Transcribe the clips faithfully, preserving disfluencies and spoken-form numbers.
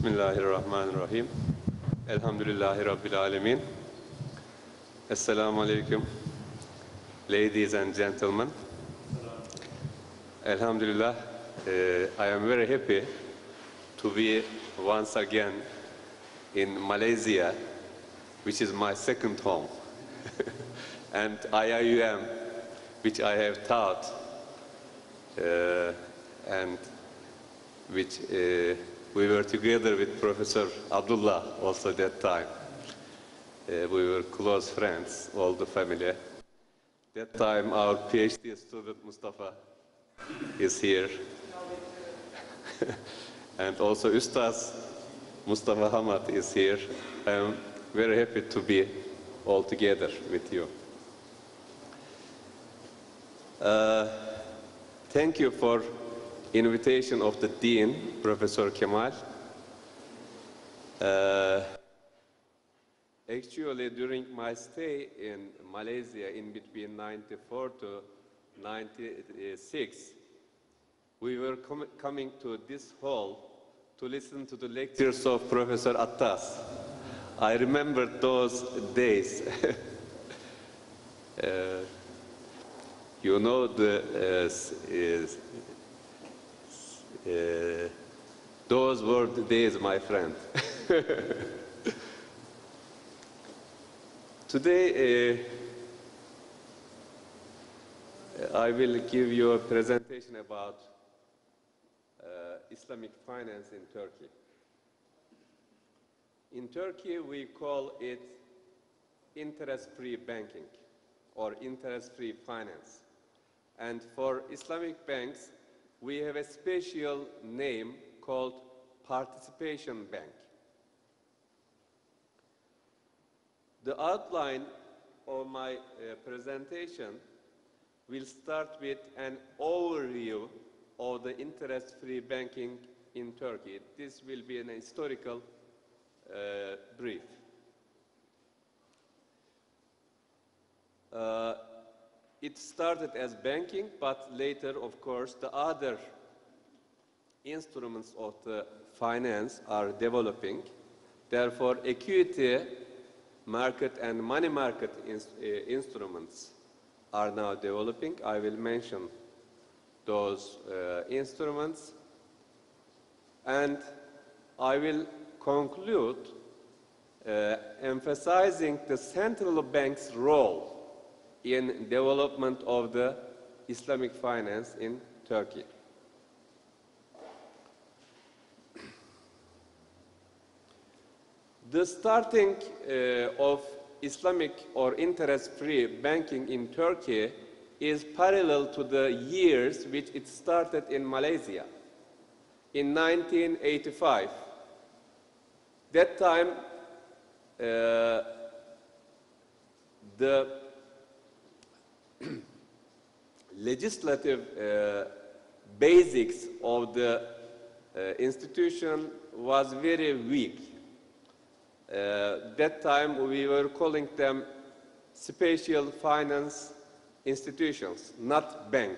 Bismillahirrahmanirrahim. Elhamdülillahi Rabbil alemin. Assalamu alaikum, ladies and gentlemen. Alhamdulillah, uh, I am very happy to be once again in Malaysia, which is my second home, and I I U M, which I have taught, uh, and which uh, we were together with Professor Abdullah also that time. Uh, we were close friends, all the family. That time our PhD student Mustafa is here. And also Ustaz Mustafa Hamad is here. I am very happy to be all together with you. Uh, thank you for invitation of the Dean, Professor Kemal. Uh, actually, during my stay in Malaysia in between ninety-four to ninety-six, we were com coming to this hall to listen to the lectures of Professor Attas. I remember those days. uh, you know the uh, is, Uh, those were the days, my friend. Today, uh, I will give you a presentation about uh, Islamic finance in Turkey. In Turkey, we call it interest-free banking or interest-free finance. And for Islamic banks, we have a special name called Participation Bank. The outline of my uh, presentation will start with an overview of the interest-free banking in Turkey. This will be an historical uh, brief. Uh, It started as banking, but later, of course, the other instruments of the finance are developing. Therefore, equity market and money market ins uh, instruments are now developing. I will mention those uh, instruments. And I will conclude uh, emphasizing the central bank's role in development of the Islamic finance in Turkey. The starting uh, of Islamic or interest-free banking in Turkey is parallel to the years which it started in Malaysia. In nineteen eighty-five, that time uh, the legislative uh, basics of the uh, institution was very weak. Uh, that time we were calling them special finance institutions, not bank.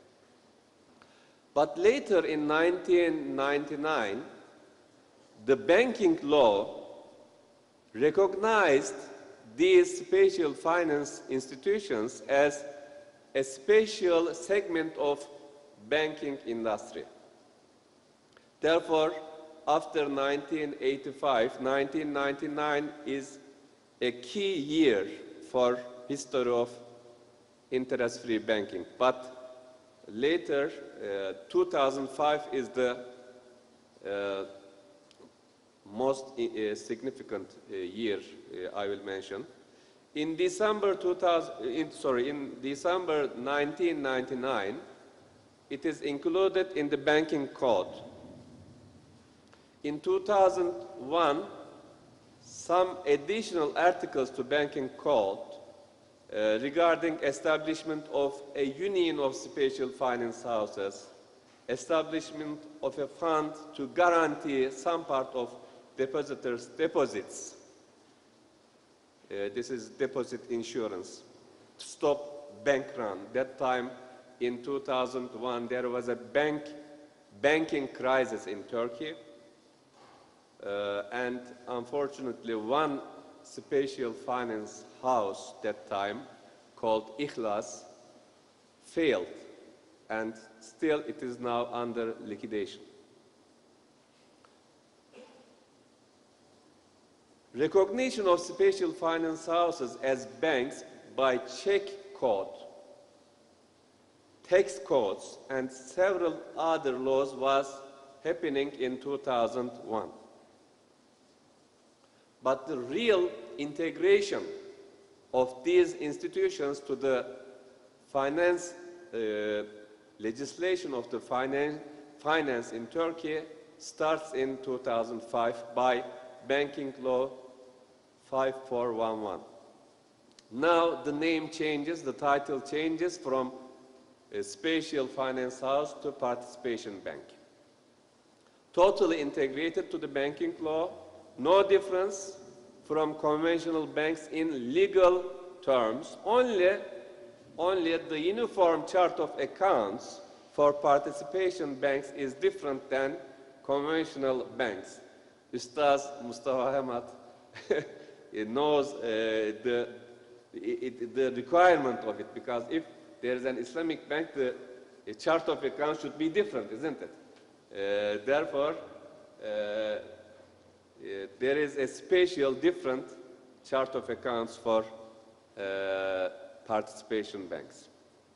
But later in nineteen ninety-nine, the banking law recognized these special finance institutions as a special segment of banking industry. Therefore, after nineteen eighty-five, nineteen ninety-nine is a key year for history of interest-free banking. But later, uh, two thousand five is the uh, most uh, significant uh, year uh, I will mention. In December two thousand, in, sorry, in December nineteen ninety-nine, it is included in the banking code. In two thousand one, some additional articles to banking code uh, regarding establishment of a union of special finance houses, establishment of a fund to guarantee some part of depositors' deposits. Uh, this is deposit insurance, to stop bank run. That time, in two thousand one, there was a bank, banking crisis in Turkey. uh, and unfortunately one special finance house that time called Ikhlas failed, and still it is now under liquidation. Recognition of special finance houses as banks by check code, tax codes, and several other laws was happening in two thousand one. But the real integration of these institutions to the finance uh, legislation of the finance, finance in Turkey starts in two thousand five by Banking Law five four one one. Now the name changes, the title changes from a special finance house to participation bank. Totally integrated to the banking law, no difference from conventional banks in legal terms, only, only the uniform chart of accounts for participation banks is different than conventional banks. Ustaz Mustafa Hamad knows uh, the, it, the requirement of it, because if there is an Islamic bank, the chart of accounts should be different, isn't it? Uh, therefore, uh, Uh, there is a special different chart of accounts for uh, participation banks.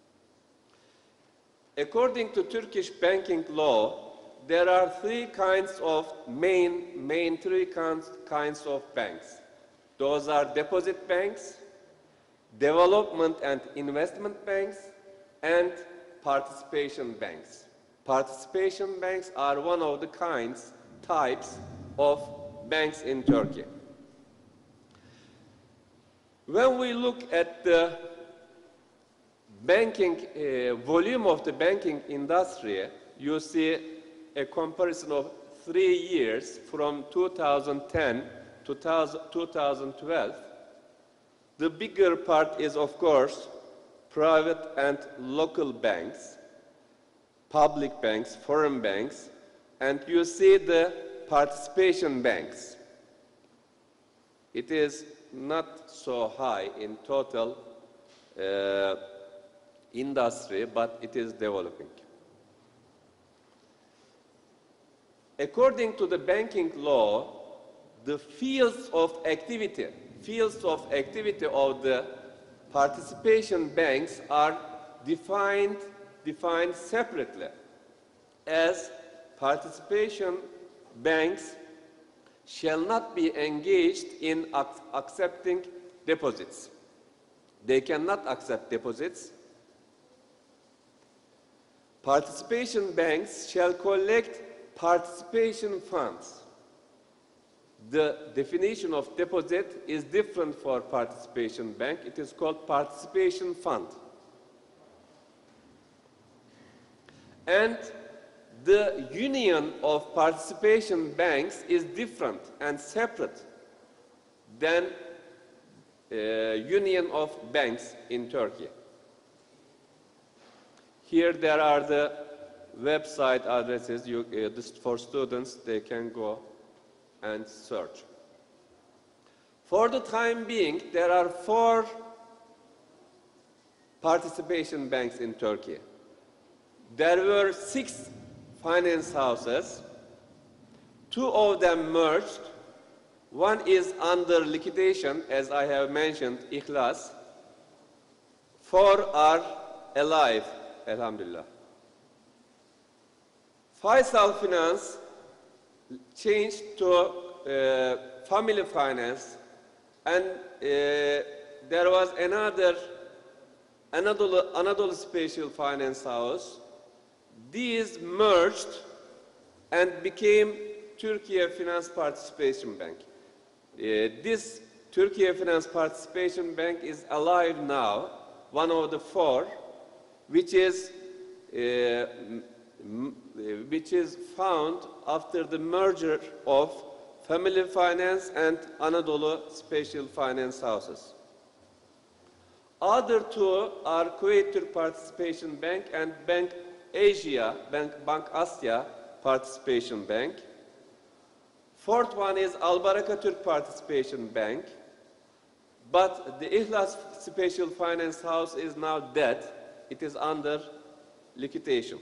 According to Turkish banking law, there are three kinds of main, main three kinds, kinds of banks. Those are deposit banks, development and investment banks, and participation banks. Participation banks are one of the kinds, types of banks in Turkey. When we look at the banking uh, volume of the banking industry, you see a comparison of three years from two thousand ten to two thousand twelve. The bigger part is, of course, private and local banks, public banks, foreign banks, and you see the participation banks. It is not so high in total uh, industry, but it is developing. According to the banking law, the fields of activity, fields of activity of the participation banks are defined, defined separately as participation banks shall not be engaged in ac accepting deposits. They cannot accept deposits. Participation banks shall collect participation funds. The definition of deposit is different for participation bank. It is called participation fund. And the union of participation banks is different and separate than uh, union of banks in Turkey. Here there are the website addresses you, uh, this for students. They can go and search. For the time being, there are four participation banks in Turkey. There were six finance houses. Two of them merged. One is under liquidation, as I have mentioned, Ikhlas. Four are alive, alhamdulillah. Faisal Finance changed to uh, family finance, and uh, there was another Anadolu, Anadolu Special Finance House. These merged and became Türkiye Finance Participation Bank. Uh, this Türkiye Finance Participation Bank is alive now, one of the four, which is uh, which is found after the merger of Family Finance and Anadolu Special Finance Houses. Other two are Kuwait Türk Participation Bank and Bank Asia, Bank, Bank Asya Participation Bank. Fourth one is Al Baraka Türk Participation Bank. But the Ihlas Special Finance House is now dead. It is under liquidation.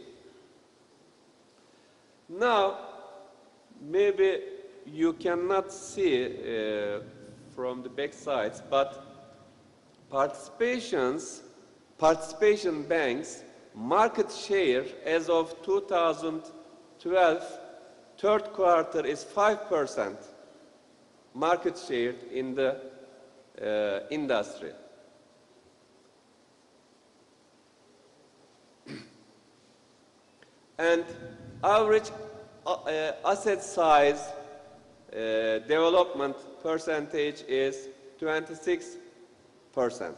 Now, maybe you cannot see uh, from the back sides, but participations, participation banks market share as of two thousand twelve, third quarter is five percent market share in the uh, industry. And average uh, uh, asset size uh, development percentage is twenty-six percent.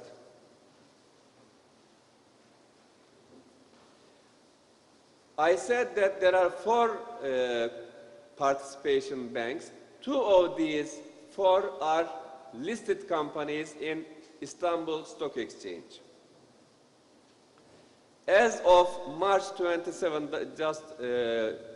I said that there are four uh, participation banks. Two of these four are listed companies in Istanbul Stock Exchange. As of March twenty-seventh, just uh,